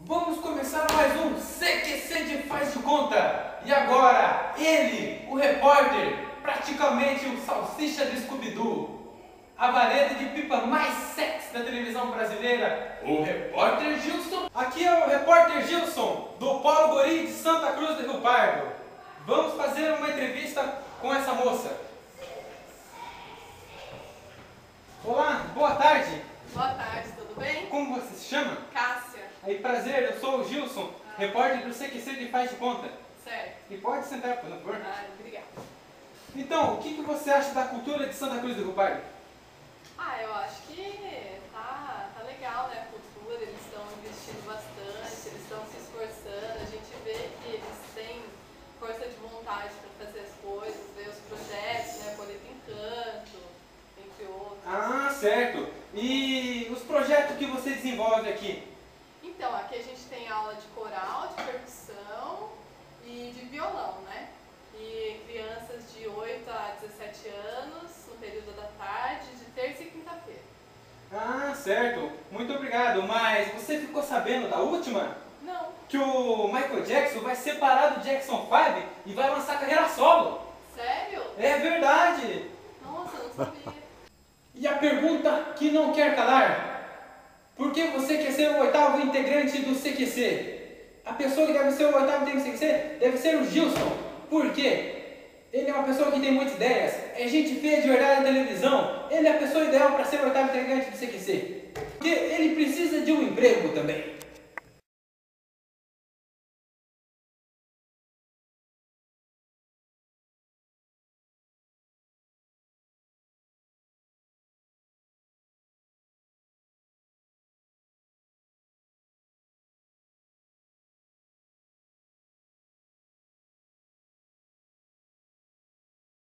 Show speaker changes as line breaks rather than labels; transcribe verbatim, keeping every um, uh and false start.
Vamos começar mais um C Q C de Faz de Conta. E agora, ele, o repórter, praticamente o salsicha do Scooby-Doo, a vareta de pipa mais sexy da televisão brasileira, o repórter Gilson. Aqui é o repórter Gilson, do Polo Gori de Santa Cruz do Rio Pardo. Vamos fazer uma entrevista com essa moça. Olá, boa tarde.
Boa tarde, tudo bem?
Como você se chama?
Cássia.
Aí, prazer, eu sou o Gilson, ah. repórter do C Q C de Faz de Conta.
Certo.
E pode sentar, por favor.
Ah, obrigada.
Então, o que, que você acha da cultura de Santa Cruz do Rio Pardo?
Ah, eu acho que tá, tá legal, né, a cultura, eles estão investindo bastante, eles estão se esforçando, a gente vê que eles têm força de vontade para fazer as coisas, ver os projetos, né, Colheita Encanto, entre outros.
Ah, certo. E os projetos que você desenvolve aqui?
Então, aqui a gente tem aula de coral, de percussão e de violão, né? E crianças de oito a dezessete anos, no período da tarde, de terça e quinta-feira.
Ah, certo. Muito obrigado. Mas você ficou sabendo da última?
Não.
Que o Michael Jackson vai separar do Jackson cinco e vai lançar carreira solo.
Sério?
É verdade.
Nossa, não sabia.
E a pergunta que não quer calar: por que você quer ser o oitavo integrante do C Q C? A pessoa que deve ser o oitavo integrante do C Q C deve ser o Gilson. Por quê? Ele é uma pessoa que tem muitas ideias, é gente feia de verdade na televisão. Ele é a pessoa ideal para ser o oitavo integrante do C Q C. Porque ele precisa de um emprego também.